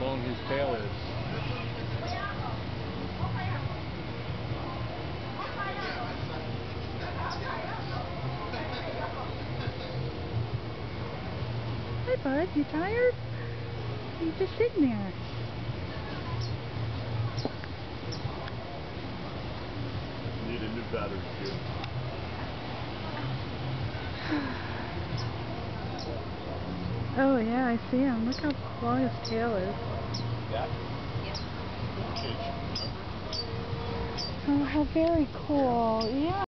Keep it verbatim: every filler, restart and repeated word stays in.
long his tail is. Hi bud, you tired? You just sitting there. Need a new battery too. Oh yeah, I see him. Look how long his tail is. Yeah? Oh, how very cool. Yeah.